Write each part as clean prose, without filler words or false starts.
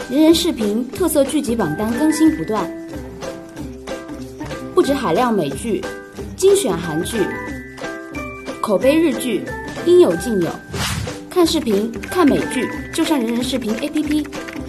人人视频特色剧集榜单更新不断，不止海量美剧、精选韩剧、口碑日剧，应有尽有。看视频、看美剧，就上人人视频 APP。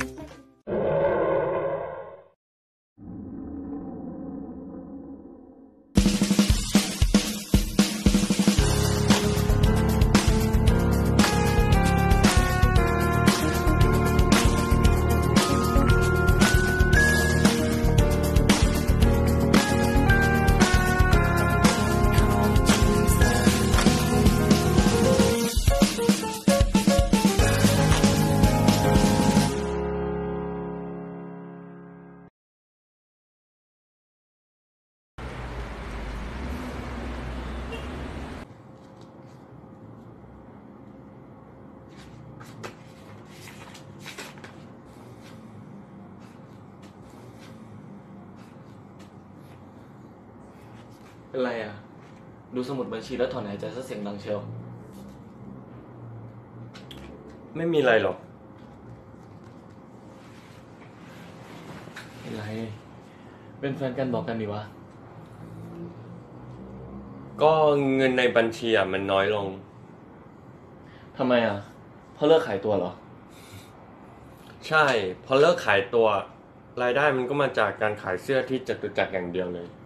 เป็นไรอ่ะดูสมุดบัญชีแล้วถอนหายใจซะเสียงดังเชียวไม่มีอะไรหรอกเป็นไรเป็นแฟนกันบอกกันดีวะก็เงินในบัญชีมันน้อยลงทำไมอ่ะเพราะเลิกขายตัวเหรอใช่พอเลิกขายตัวรายได้มันก็มาจากการขายเสื้อที่จตุจักรอย่างเดียวเลย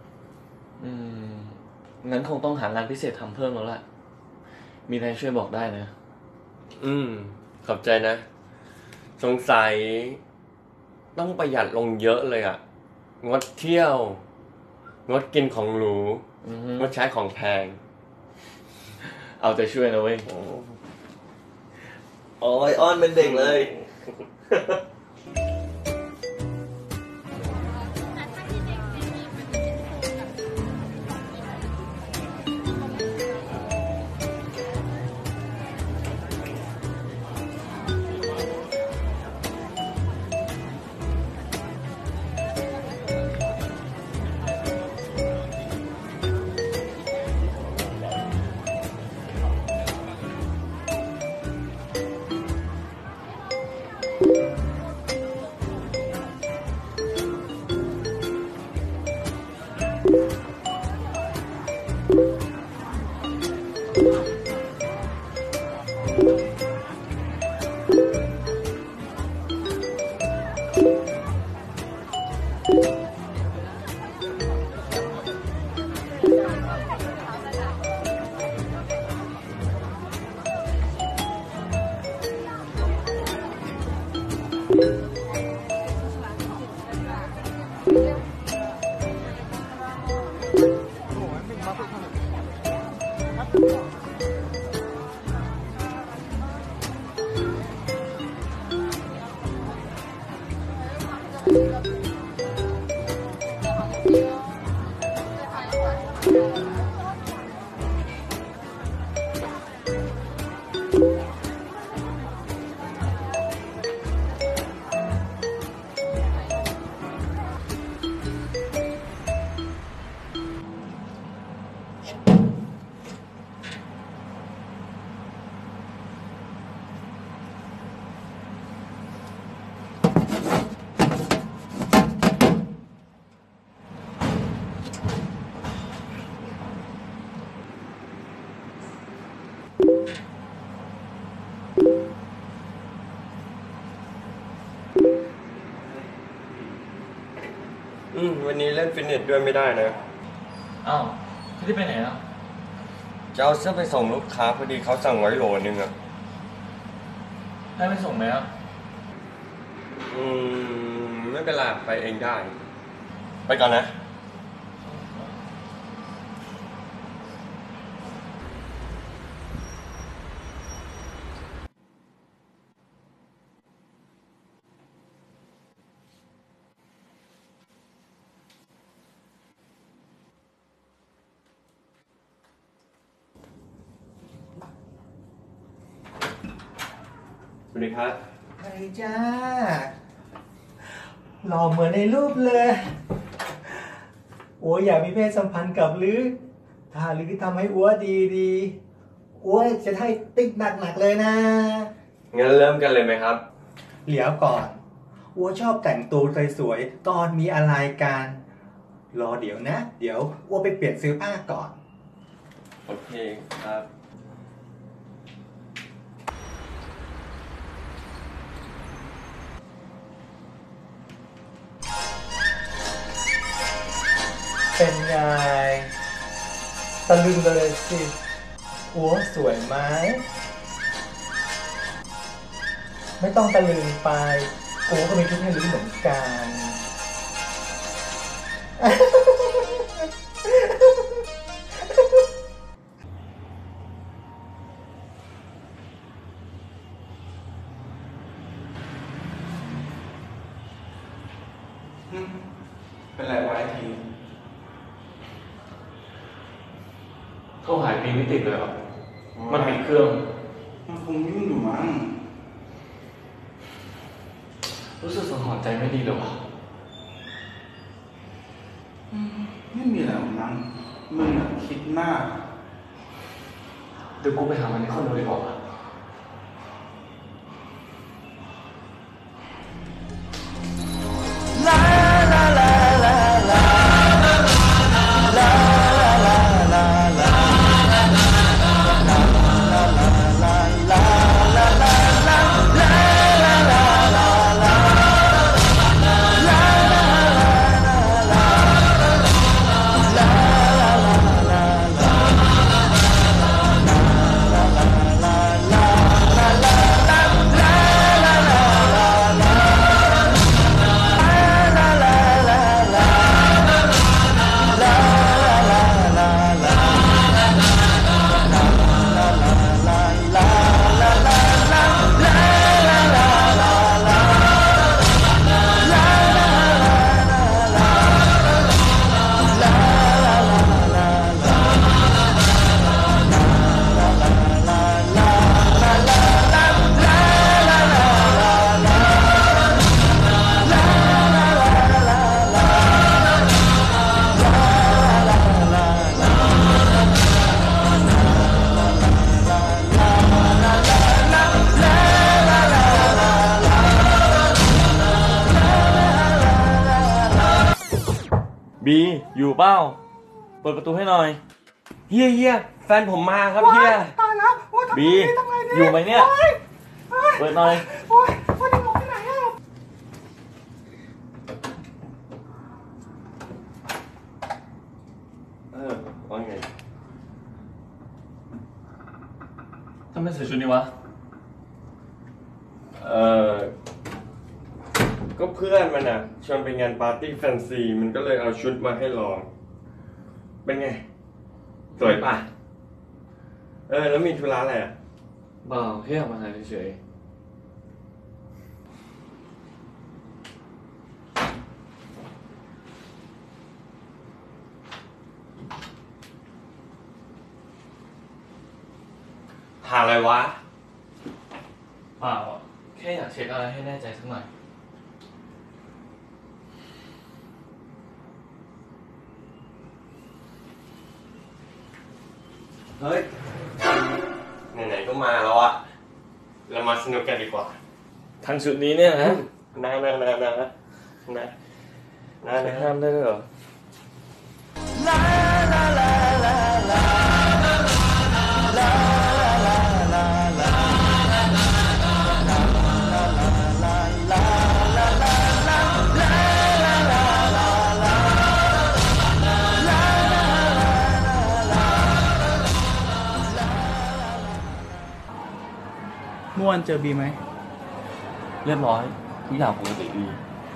งั้นคงต้องหางานพิเศษทำเพิ่มแล้วแหละมีอะไรช่วยบอกได้นะขอบใจนะสงสัยต้องประหยัดลงเยอะเลยงดเที่ยวงดกินของหรูงดใช้ของแพงเอาใจช่วยนะเว้ยโอ้ยอ้อนเป็นเด็กเลยวันนี้เล่นฟิตเนสด้วยไม่ได้นะอ้าวไม่ได้ไปไหนอ่ะจะเอาเสื้อไปส่งลูกค้าพอดีเขาสั่งไว้โหลนึงได้ไปส่งไหมอ่ะไม่เป็นไรไปเองได้ไปก่อนนะสวัสดีครับสวัสดีจ้าหล่อเหมือนในรูปเลยโอ้ยอยากมีเพศสัมพันธ์กับลือถ้าลือทำให้อ้วดีอ้วจะให้ติ๊กหนักเลยนะงั้นเริ่มกันเลยไหมครับเดี๋ยวก่อนอัวชอบแต่งตัวสวยๆตอนมีอะไรกันรอเดี๋ยวนะ เดี๋ยวอัวไปเปลี่ยนเสื้อผ้าก่อนโอเคครับเป็นไงตะลึงเลยสิอัวสวยไหมไม่ต้องตะลึงไปอัวก็มีชุดให้ลื้อเหมือนกันเป็นไรวะไอ้ทีโทรหาปีไม่ติดเลยหรอมันปิดเครื่องมันคงยุ่งอยู่มั้งรู้สึกสังหรณ์ใจไม่ดีเลยวะไม่มีอะไรหรอกมั้งมึงคิดมากเดี๋ยวกูไปหามันในคอนโดดีกว่าบีอยู่เปล่าเปิดประตูให้หน่อยเฮียแฟนผมมาครับเฮียตายแล้วโอ้ยทำไงบีดีทำไงดีอยู่ไหมเนี่ยโอ้ยเปิดหน่อยโอ้ยโอ้ยจะหลบไปไหนอ่ะว่าไงทำไมใส่ชุดนี้วะก็เพื่อนมันอ่ะชวนไปงานปาร์ตี้แฟนซีมันก็เลยเอาชุดมาให้ลอง เป็นไง สวยป่ะ แล้วมีธุระอะไรอ่ะเปล่าแค่อยากมาหาเฉยหาอะไรวะๆเปล่าอะแค่อยากเช็คอะไรให้แน่ใจสักหน่อยเฮ้ย ไหนๆก็มาแล้วอะเรามาสนุกกันดีกว่าทั้งชุดนี้เนี่ยนะนะห้ามได้ด้วยเหรอเมื่อวานเจอบีไหมเรียบร้อย ทุกอย่างปกติดี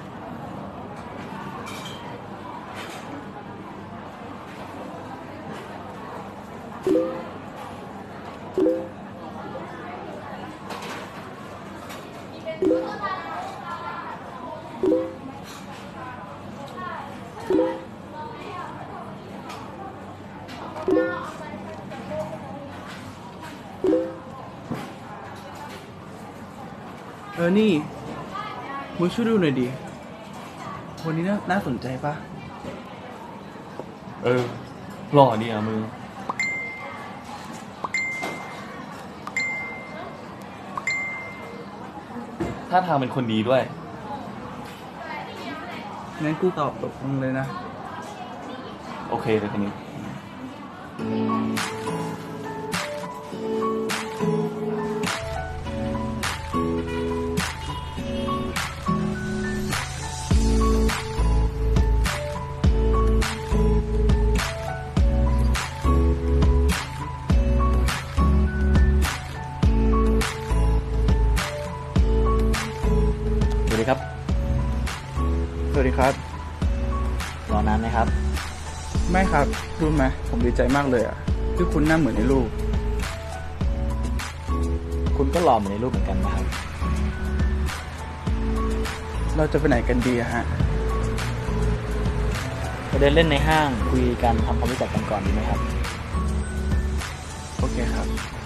นี่มึงช่วยดูหน่อยดิ วันนี้น่าสนใจปะหล่อดีอ่ะมึง ถ้าทางเป็นคนดีด้วยงั้นกูตอบตกลงเลยนะโอเคเลยทีนี้สวัสดีครับสวัสดีครับรอนานไหมครับไม่ครับรู้ไหมผมดีใจมากเลยอ่ะที่คุณหน้าเหมือนในรูปคุณก็หล่อเหมือนในรูปเหมือนกันนะครับเราจะไปไหนกันดีอะฮะไปเดินเล่นในห้างคุยกันทำความรู้จักกันก่อนดีไหมครับโอเคครับ